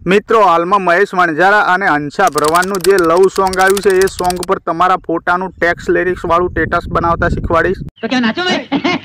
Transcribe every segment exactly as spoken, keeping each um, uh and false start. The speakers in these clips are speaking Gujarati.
मित्रों हाल में महेश वणझारा और हंसा भरवानનું જે લવ સોંગ આવ્યું છે એ સોંગ પર તમારા ફોટાનું ટેક્સ લિરિક્સ વાળું સ્ટેટસ બનાવતા શીખવાડીશ। तो क्या नाचो मैं?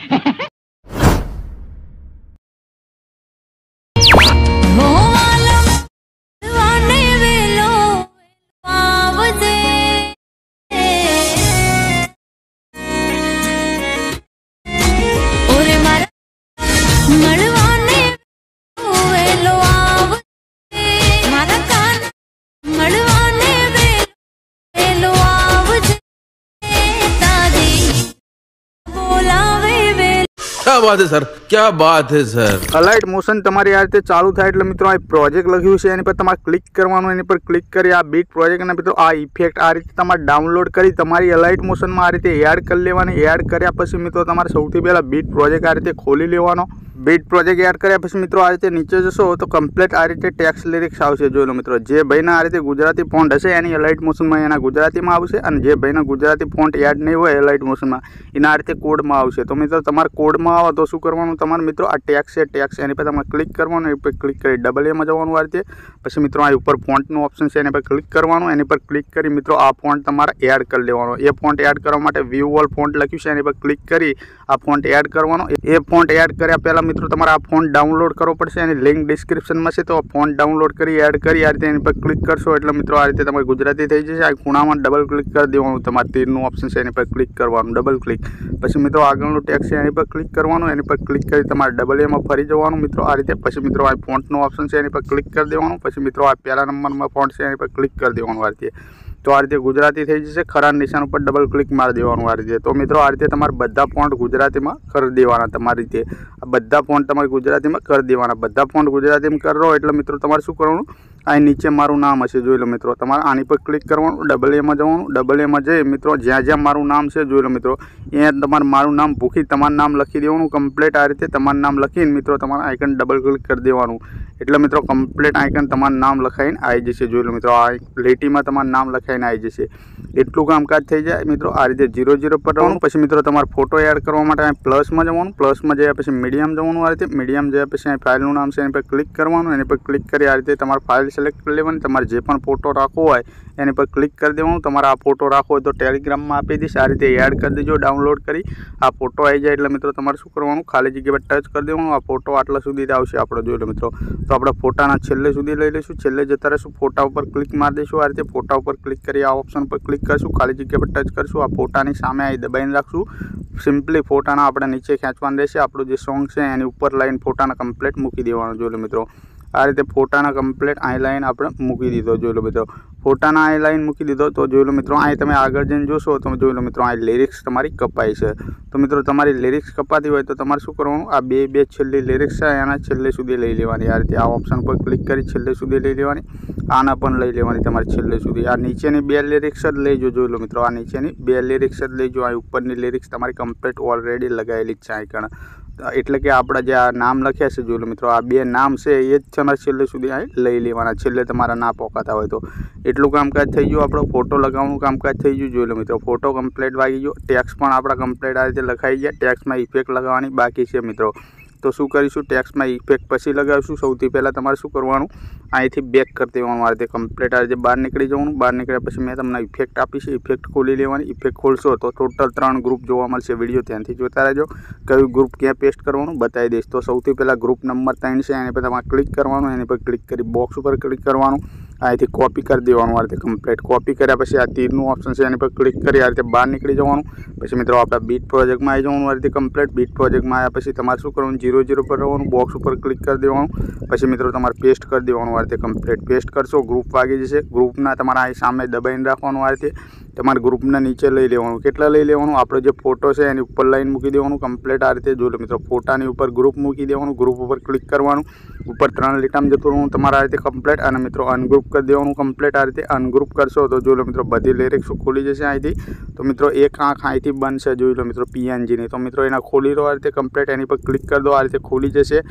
क्या बात है सर, क्या बात है सर। अलाइट मोशन तमारी आ रीते चालू थाय એટલે મિત્રો આ પ્રોજેક્ટ લખ્યું છે એની પર તમારે ક્લિક કરવાનું, એની પર ક્લિક કરી આ બીટ પ્રોજેક્ટ અને મિત્રો આ ઇફેક્ટ આ રીતે તમારે ડાઉનલોડ કરી તમારી અલાઇટ મોશનમાં આ રીતે એડ કરી લેવાની। એડ કર્યા પછી મિત્રો તમારે સૌથી પહેલા બીટ પ્રોજેક્ટ આ રીતે ખોલી લેવાનો। बीट प्रोजेक्ट एड कर्या पछी मित्रों आ रीते नीचे जशो तो कम्प्लीट आ रीते टेक्स्ट लिरिक्स आवशे। जोई लो मित्रों जे भाईना आ रीते गुजराती फॉन्ट हशे एनी अलाइट मोशन में एना गुजराती में आवशे अने जे भाईना गुजराती फॉन्ट एड नहीं होय अलाइट मोशन में एना आ रीते कोड में आवशे। तो मित्रों तमारे कोड में आवे तो शुं करवानुं, तमारे मित्रों आ टेक्स्ट छे टेक्स्ट एनी पर तमारे क्लिक करवानुं, एनी पर क्लिक करी डबल ए में जवानुं। आ रीते पछी मित्रों आ उपर फॉन्टनुं ऑप्शन छे एनी पर क्लिक करवानुं, एनी पर क्लिक करी मित्रों आ फॉन्ट तमारे एड कर लेवानो। ए फॉन्ट एड करवा माटे व्यू ऑल फॉन्ट लख्युं छे एनी पर क्लिक करी आ फॉन्ट एड करवानो। ए फॉन्ट एड कर्या पहेला मित्रों तमारे आ फॉन्ट डाउनलॉड करवो पड़शे, एनी लिंक डिस्क्रिप्शन में छे तो फॉन्ट डाउनलॉड करी एड करी आ रीते एनी पर क्लिक करशो एटले मित्रों आ रीते तमारे गुजराती थई जशे। आ खूणामां डबल क्लिक कर देवानुं, तमारे तीरनुं ऑप्शन छे एनी पर क्लिक करवानुं, डबल क्लिक पछी मित्रों आगळनुं टेक्स्ट छे एनी पर क्लिक करवानुं, एनी पर क्लिक करी तमारे डबल ए में फरी जवानुं मित्रों आ रीते। पछी मित्रों आ फॉन्टनुं ऑप्शन छे एनी पर क्लिक कर देवानुं, पछी मित्रों आ पहेला नंबर में फॉन्ट छे एनी पर क्लिक कर देवानुं आ रीते। तो आ रीते गुजराती थई जशे, खरा निशान पर डबल क्लिक मारी देवानुं आ रीते। तो मित्रों आ रीते तमारे बधा फॉन्ट गुजराती में कर देवाना। तमारी रीते आ बधा फॉन्ट तमारे गुजराती में कर देवाना। बधा फॉन्ट गुजराती में करो एटले मित्रों तमारे शुं करवानुं, आ नीचे मारुं नाम हशे जोई लो मित्रों, तमारे आनी पर क्लिक करवानुं, डबल ए में जवानुं। डबल ए में जई मित्रों ज्यां ज्यां मारुं नाम छे जोई लो मित्रों अहींया तमारे मारुं नाम भूखी तमारुं नाम लखी देवानुं। कम्प्लीट आ रीते तमारुं नाम लखीने मित्रों तमारे आइकन डबल क्लिक कर देवानुं एटले मित्रों कम्प्लीट आइकन तमारुं नाम लखाईने आई जशे। जोई लो मित्रों आ લીટી में तमारुं नाम लखाईने आई जशे। एटलुं कामकाज थई जाय मित्रों। आ रीते जीरो जीरो पर जवानुं, पछी मित्रों तमारे फोटो एड करवा माटे प्लस में जवानुं, प्लस में जया पछी मीडियम जवानुं। आ रीते मीडियम जया पछी फाइलनुं नाम छे एनी पर क्लिक करवानुं, एनी पर क्लिक करी आ रीते तमारे फाइल सिलेक्ट कर लेवानी। तमारे जे पण फोटो राखवो होय एनी पर क्लिक कर देवानुं। तमारे आ फोटो राखवो होय तो टेलिग्राम में आपी दईश, आ रीते एड कर देजो डाउनलॉड करी। आ फोटो आई जाए एटले मित्रों तमारे शुं करवानुं, खाली जग्या पर टच कर देवानुं। आ फोटो आटला सुधी आवशे आपणो जोई लो मित्रों। तो आपणे फोटाना छेल्ले सुधी लई लईशुं, छेल्ले जता रहीशुं, फोटा पर क्लिक मारी दईशुं। आ रीते फोटा पर क्लिक करी आ ऑप्शन पर क्लिक करशुं, खाली जग्या पर टच करशुं। आ फोटानी सामे आई दबाईने राखशुं। सिम्पली फोटाना आपणे नीचे खेंचवाना रहेशे। आपणुं जे सॉन्ग छे एनी उपर लाईन फोटाना कम्प्लीट मूकी देवानुं जोई लो मित्रों। आ रीते फोटाना कम्प्लीट आई लाइन आपणे मूकी दीधो जोई लो मित्रों। फोटाना आई लाइन मूकी दीधो तो जोई लो मित्रों अहीं तमे आगळ जईने जोशो तो जोई लो मित्रों आ लिरिक्स तमारी कपाई छे। तो मित्रों तमारी लिरिक्स कपाती होय तो तमारे शुं करवानुं, आ बे बे छेल्ली लिरिक्स छे एना छेल्ले सुधी लई लेवानी। आ रीते आ ऑप्शन पर क्लिक करी छेल्ले सुधी लई लेवानी, आना पण लई लेवानी तमारे छेल्ले सुधी। आ नीचेनी बे लिरिक्स ज लईजो जोई लो मित्रों, आ नीचेनी बे लिरिक्स ज लईजो। आ उपरनी लिरिक्स तमारी कम्प्लीट ऑलरेडी लगायेली ज छे आइकन, एटले के आपणे जे आ नाम लख्या छे जोई लो मित्रों आ बे नाम छे ए ज तमारे छेल्ले सुधी आ लई लेवाना। छेल्ले तमारा ना पोकाता होय तो एटલું कामकाज थई गयुं। आपणो फोटो लगावવાનું कामकाज थई गयुं जोई लो मित्रों। फोटो कम्प्लीट वागी गयो, टेक्स्ट पण आपणा कम्प्लीट आ रीते लखाई गया। टेक्स्ट में इफेक्ट लगावવાની बाकी छे मित्रों। तो शुं करीशुं, टेक्स्ट में इफेक्ट पछी लगावीशुं। सौथी पहेला तमारे शुं करवानुं, અહીંથી બેક કરી દેવાનું। આ રીતે કમ્પ્લીટ આ રીતે બહાર નીકળી જવાનું। બહાર નીકળ્યા પછી મેં તમને ઇફેક્ટ આપી છે, ઇફેક્ટ ખોલી લેવાની। ઇફેક્ટ ખોલશો તો ટોટલ ત્રણ ગ્રુપ જોવા મળશે। વિડીયો ધ્યાનથી જોતા રહેજો, કયું ગ્રુપ ક્યાં પેસ્ટ કરવાનું બતાવી દઈશ। તો સૌથી પહેલાં ગ્રુપ નંબર ત્રણ છે એની પર તમારે ક્લિક કરવાનું, એની પર ક્લિક કરી બોક્સ ઉપર ક્લિક કરવાનું, અહીંથી કોપી કરી દેવાનું। આ રીતે કમ્પ્લીટ કોપી કર્યા પછી આ તીરનું ઓપ્શન છે એની પર ક્લિક કરી આ રીતે બહાર નીકળી જવાનું। પછી મિત્રો આપણા બીટ પ્રોજેક્ટમાં આવી જવાનું। આ રીતે કમ્પ્લીટ બીટ પ્રોજેક્ટમાં આવ્યા પછી તમારે શું કરવાનું, જીરો જીરો પર રહેવાનું, બોક્સ ઉપર ક્લિક કરી દેવાનું। પછી મિત્રો તમારે પેસ્ટ કરી દેવાનું। आ रीते कम्प्लीट पेस्ट करशो ग्रुप वागी जशे। ग्रुपना तमारे आ सामे दबाईने राखवानुं। आ रीते तमारे ग्रुपने नीचे लई लेवानुं। केटला लई लेवानुं, आपणो जे फोटो छे एनी उपर लाइन मूकी देवानुं कम्प्लीट। आ रीते जोई लो मित्रों फोटानी उपर ग्रुप मूकी देवानुं। ग्रुप उपर क्लिक करवानुं, उपर त्रण लीटामां जतुं रहेવાનું तमारे आ रीते कम्प्लीट। अने मित्रों अनग्रुप कर देवानुं कम्प्लीट। आ रीते अनग्रुप करशो तो जोई लो मित्रों बधी लिरिक्स खोली जशे અહીંથી। तो मित्रों एक आँख અહીંથી બંધ છે જોઈ લો मित्रों पीएनजी ની। तो मित्रों एना खोली लो आ रीते कम्प्लीट, एनी पर क्लिक कर दो। आ रीते खोली जशे।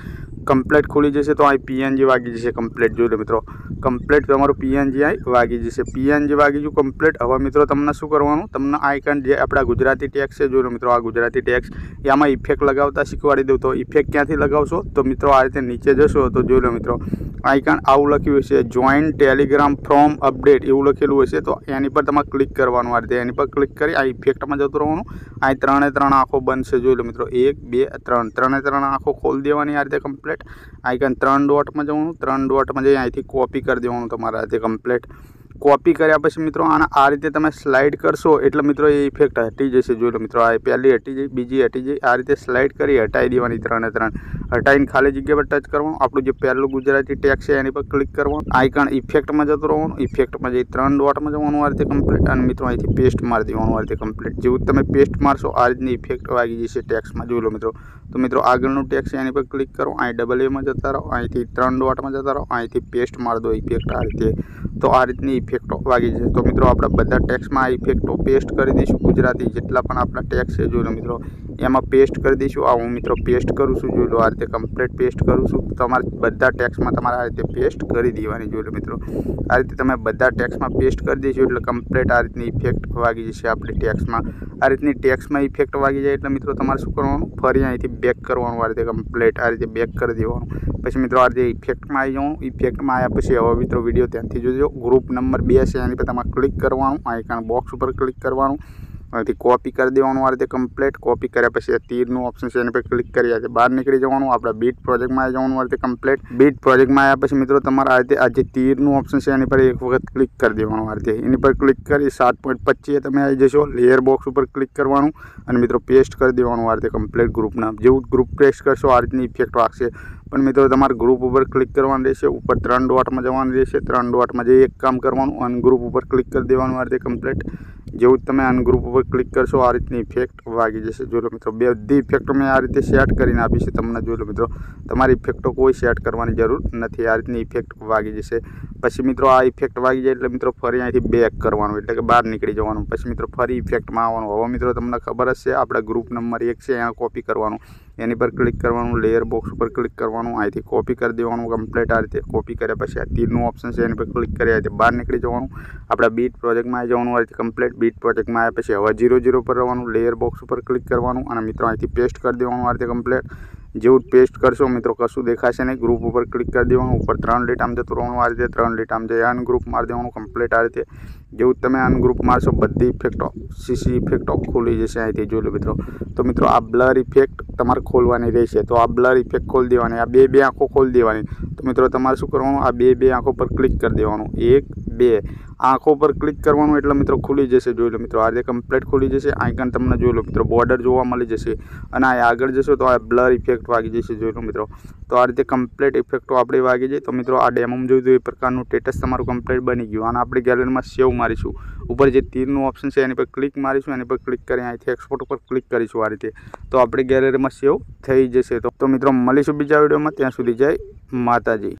કમ્પ્લીટ ખુલી જશે તો અહીં પીએનજી વાગી જશે કમ્પ્લીટ। જોઈ લો મિત્રો કમ્પ્લીટ તમારું પીએનજી અહીં વાગી જશે। પીએનજી વાગી ગયું કમ્પ્લીટ। હવે મિત્રો તમને શું કરવાનું, તમને આઇકન જે આપણા ગુજરાતી ટેક્સ છે, જોઈ લો મિત્રો આ ગુજરાતી ટેક્સ, એમાં ઇફેક્ટ લગાવતા શીખવાડી દઉં। તો ઇફેક્ટ ક્યાંથી લગાવશો તો મિત્રો આ રીતે નીચે જશો તો જોઈ લો મિત્રો આઇકન આવું લખ્યું હશે, જોઈન ટેલિગ્રામ ફ્રોમ અપડેટ એવું લખેલું હશે। તો એની પર તમારે ક્લિક કરવાનું, આ રીતે એની પર ક્લિક કરી આ ઇફેક્ટમાં જતું રહેવાનું। અહીં ત્રણે ત્રણ આંખો બનશે, જોઈ લો મિત્રો એક બે ત્રણ, ત્રણે ત્રણ આંખો ખોલી દેવાની આ રીતે કમ્પ્લીટ। આઇકન ત્રણ ડોટમાં જવાનું, ત્રણ ડોટમાં જઈ અહીંથી કોપી કરી દેવાનું તમારા આ રીતે કમ્પ્લીટ। કોપી કર્યા પછી મિત્રો આના આ રીતે તમે સ્લાઇડ કરશો એટલે મિત્રો એ ઇફેક્ટ હટી જશે। જોઈ લો મિત્રો આ પહેલી હટી જઈ, બીજી હટી જઈ, આ રીતે સ્લાઇડ કરી હટાવી દેવાની ત્રણે ત્રણ। હટાવીને ખાલી જગ્યા પર ટચ કરવાનું, આપણું જે પહેલું ગુજરાતી ટેક્સ છે એની પર ક્લિક કરવાનું, આઇકન ઇફેક્ટમાં જતું રહેવાનું, ઇફેક્ટમાં જઈ ત્રણ ડોટમાં જવાનું આ રીતે કમ્પ્લીટ, અને મિત્રો અહીંથી પેસ્ટ મારી દેવાનું આ રીતે કમ્પ્લીટ। જેવું તમે પેસ્ટ મારશો આ રીતની ઇફેક્ટ વાગી જશે ટેક્સમાં। જોઈ લો મિત્રો તો મિત્રો આગળનું ટેક્સ છે એની પર ક્લિક કરો, અહીં ડબલ એમાં જતા રહો, અહીંથી ત્રણ ડોટમાં જતા રહો, અહીંથી પેસ્ટ મારી દો ઇફેક્ટ આ રીતે। તો આ રીતની ઇફેક્ટો વાગી જશે। તો મિત્રો આપણે બધા ટેક્સમાં આ ઇફેક્ટો પેસ્ટ કરી દઈશું, ગુજરાતી જેટલા પણ આપણા ટેક્સ છે જોઈ લો મિત્રો એમાં પેસ્ટ કરી દઈશું। આ હું મિત્રો પેસ્ટ કરું છું, જોઈ લો આ રીતે કમ્પ્લીટ પેસ્ટ કરું છું। તમારે બધા ટેક્સમાં તમારે આ રીતે પેસ્ટ કરી દેવાની। જોઈ લો મિત્રો આ રીતે તમે બધા ટેક્સમાં પેસ્ટ કરી દઈશું એટલે કમ્પ્લીટ આ રીતની ઇફેક્ટ વાગી જશે આપણી ટેક્સમાં। આ રીતની ટેક્સમાં ઇફેક્ટ વાગી જાય એટલે મિત્રો તમારે શું કરવાનું, ફરી અહીંથી બેક કરવાનું આ રીતે કમ્પ્લીટ આ રીતે બેક કરી દેવાનું। પછી મિત્રો આ રીતે ઇફેક્ટમાં આવી જવાનું। ઇફેક્ટમાં આવ્યા પછી હવે મિત્રો વિડીયો ત્યાંથી જોજો, ગ્રુપ નંબર બે છે એની પર તમારે ક્લિક કરવાનું, આઇકન બોક્સ ઉપર ક્લિક કરવાનું, અહીંથી કોપી કરી દેવાનું આ રીતે કમ્પ્લીટ। કોપી કર્યા પછી તીરનું ઓપ્શન છે એની પર ક્લિક કરી આ રીતે બહાર નીકળી જવાનું, આપણે બીટ પ્રોજેક્ટમાં આવી જવાનું આ રીતે કમ્પ્લીટ। બીટ પ્રોજેક્ટમાં આવ્યા પછી મિત્રો તમારે આ રીતે આ જે તીરનું ઓપ્શન છે એની પર એક વખત ક્લિક કરી દેવાનું આ રીતે, એની પર ક્લિક કરી સાત પોઈન્ટ પચીસ તમે આવી જશો। લેયર બોક્સ ઉપર ક્લિક કરવાનું અને મિત્રો પેસ્ટ કરી દેવાનું આ રીતે કમ્પ્લીટ ગ્રુપના। જેવું ગ્રુપ પેસ્ટ કરશો આ રીતની ઇફેક્ટ વાગશે। પણ મિત્રો તમારે ગ્રુપ ઉપર ક્લિક કરવાનું રહેશે, ઉપર ત્રણ ડોટમાં જવાનું રહેશે, ત્રણ ડોટમાં જઈ એક કામ કરવાનું, અનગ્રુપ ઉપર ક્લિક કરી દેવાનું આ રીતે કમ્પ્લીટ। જેવું તમે અનગ્રુપ ઉપર ક્લિક કરશો આ રીતની ઇફેક્ટ વાગી જશે। જોઈ લો મિત્રો બધી ઇફેક્ટો મેં આ રીતે સેટ કરીને આપી છે તમને। જોઈ લો મિત્રો તમારી ઇફેક્ટો કોઈ સેટ કરવાની જરૂર નથી, આ રીતની ઇફેક્ટ વાગી જશે। પછી મિત્રો આ ઇફેક્ટ વાગી જાય એટલે મિત્રો ફરી અહીંથી બેક કરવાનું એટલે કે બહાર નીકળી જવાનું, પછી મિત્રો ફરી ઇફેક્ટમાં આવવાનું। હવે મિત્રો તમને ખબર જ છે આપણે ગ્રુપ નંબર એક છે અહીંયા કોપી કરવાનું, એની પર ક્લિક કરવાનું, લેયર બોક્સ ઉપર ક્લિક કરવાનું, અહીંથી કોપી કરી દેવાનું કમ્પ્લીટ આ રીતે। કોપી કર્યા પછી આ તીરનું ઓપ્શન છે એની પર ક્લિક કરી આ રીતે બહાર નીકળી જવાનું, આપણે બીટ પ્રોજેક્ટમાં આવી જવાનું આ રીતે કમ્પ્લીટ। બીટ પ્રોજેક્ટમાં આવ્યા પછી હવે જીરો જીરો પર રહેવાનું, લેયર બોક્સ ઉપર ક્લિક કરવાનું અને મિત્રો અહીંથી પેસ્ટ કરી દેવાનું આ રીતે કમ્પ્લીટ। જેવું પેસ્ટ કરશો મિત્રો કશું દેખાશે નહીં, ગ્રુપ ઉપર ક્લિક કરી દેવાનું, ઉપર ત્રણ લીટ આમ જતું રહેવાનું આ રીતે, ત્રણ લીટ આમ જઈ અનગ્રુપ મારી દેવાનું કમ્પ્લીટ આ રીતે। જેવું તમે અનગ્રુપ મારશો બધી ઇફેક્ટો સીસી ઇફેક્ટો ખોલી જશે અહીંથી। જોઈ લો મિત્રો તો મિત્રો આ બ્લર ઇફેક્ટ તમારે ખોલવાની રહેશે, તો આ બ્લર ઇફેક્ટ ખોલી દેવાની, આ બે બે આંખો ખોલી દેવાની। તો મિત્રો તમારે શું કરવાનું, આ બે બે આંખો પર ક્લિક કરી દેવાનું, એક બે આંખો પર ક્લિક કરવાનું એટલે મિત્રો ખુલી જશે। જોઈ લો મિત્રો આ રીતે કમ્પ્લીટ ખુલી જશે। આઇકન તમને જોઈ લો મિત્રો બોર્ડર જોવા મળી જશે અને આ આગળ જશો તો આ બ્લર ઇફેક્ટ વાગી જશે। જોઈ લો મિત્રો તો આ રીતે કમ્પ્લીટ ઇફેક્ટો આપણે વાગી જાય। તો મિત્રો આ ડેમોમાં જોયું તો એ પ્રકારનું સ્ટેટસ તમારું કમ્પ્લીટ બની ગયું અને આપણી ગેલેરીમાં સેવ મારીશું, ઉપર જે તીરનું ઓપ્શન છે એની પર ક્લિક મારીશું, એની પર ક્લિક કરી અહીંથી એક્સપોર્ટ ઉપર ક્લિક કરીશું આ રીતે, તો આપણી ગેલેરીમાં સેવ થઈ જશે। તો મિત્રો મળીશું બીજા વિડીયોમાં, ત્યાં સુધી જય માતાજી।